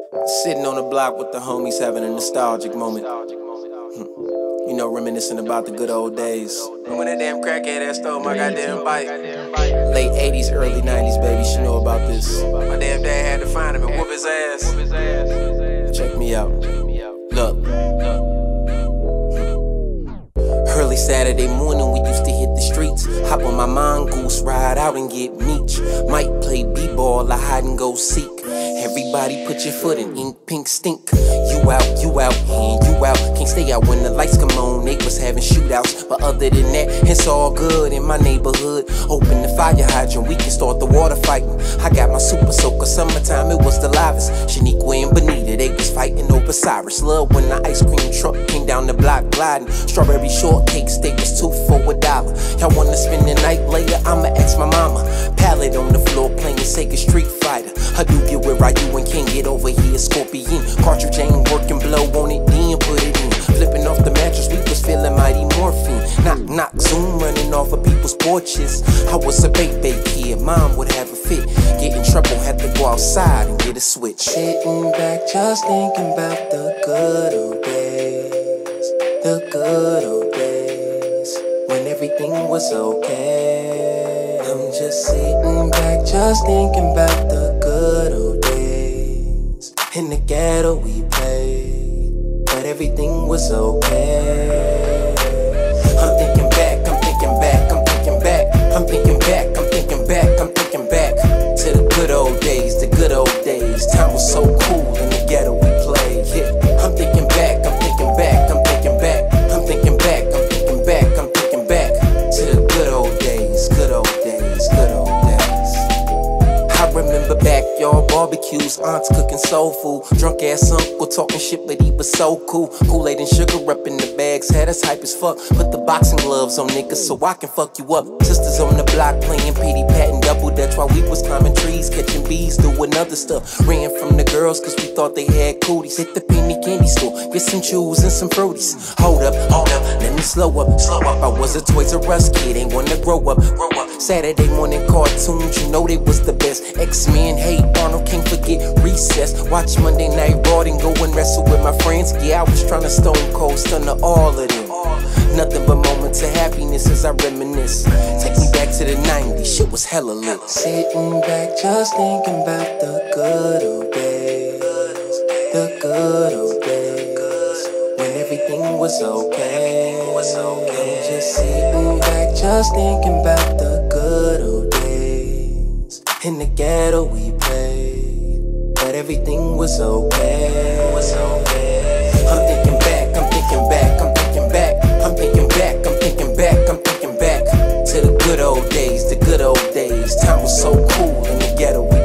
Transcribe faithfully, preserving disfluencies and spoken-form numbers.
Sitting on the block with the homies having a nostalgic moment. You know, reminiscing about the good old days. When that damn crackhead that stole my goddamn bike. Late eighties, early nineties, baby, she know about this. My damn dad had to find him and whoop his ass. Check me out. Look. Early Saturday morning, we used to hit the streets. Hop on my mongoose, ride out and get meat. Might play b-ball or hide and go seek. Everybody put your foot in ink, pink stink. You out, you out, and you out. Can't stay out when the lights come on. Neighbors having shootouts, but other than that, it's all good in my neighborhood. Open the fire hydrant, we can start the water fighting. I got my super soaker, summertime it was the livest. Shaniqua and Bonita, they was fighting over Cyrus. Love when the ice cream truck came down the block gliding. Strawberry shortcake steak was two for a dollar. Y'all wanna spend the night later? I'ma ask my mama. Pallet on the floor playing Sega Street Fighter. Hadouken with Ryu and King, get over here, Scorpion. Cartridge ain't working, blow on it, then put it in. Flipping off the mattress, we was feeling mighty morphine. Knock, knock, zoom, running off of people's porches. I was a baby kid, mom would have a fit. Get in trouble, had to go outside and get a switch. Sitting back, just thinking about the good old days. The good old days, when everything was okay. I'm just sitting back, just thinking about the good old days. In the ghetto we played, but everything was okay. I'm thinking back, I'm thinking back, I'm thinking back. I'm thinking back, I'm thinking back, I'm thinking back to the good old days, the good old days. Time was so cool in the ghetto we played. Yeah, I'm thinking back, I'm thinking back, I'm thinking back. I'm thinking back, I'm thinking back, I'm thinking back to the good old days, good old days, good old days. I remember backyard barbecues, aunts cooking soul food. Drunk ass uncle talking shit, but he was so cool. Kool-Aid and sugar up in the bags, had us hype as fuck. Put the boxing gloves on niggas so I can fuck you up. Sisters on the block playing pity pat and double dutch while we was climbing trees, catching bees, doing other stuff. Ran from the girls cause we thought they had cooties. Hit the penny candy store, get some chews and some fruities. Hold up, hold up, let me slow up, slow up. I was a Toys R Us kid, ain't wanna grow up, grow up. Saturday morning cartoons, you know they was the best. X-Men, hey Arnold, can't forget Recess. Watch Monday Night Raw, then go and wrestle with my friends. Yeah, I was tryna stone cold stun all of them. Nothing but moments of happiness as I reminisce. Take me back to the nineties, shit was hella lit. Sitting back, just thinking about the good old days. The good old days, when everything was okay. I'm just sitting back, just thinking about the good old days. In the ghetto we played, but everything was okay. I'm thinking back, I'm thinking back, I'm thinking back. I'm thinking back, I'm thinking back, I'm thinking back to the good old days, the good old days. Time was so cool in the ghetto.